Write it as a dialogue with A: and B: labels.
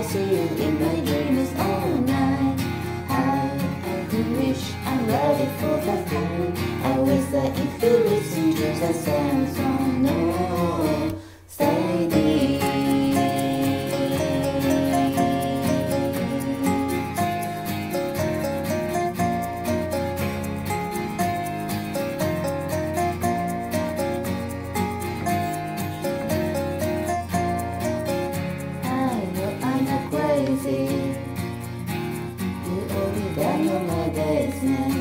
A: I see you in my dreams all night. I wish I'm ready for the fun. I wish that if you listen to the same song, no, stay deep. You only got no my days now.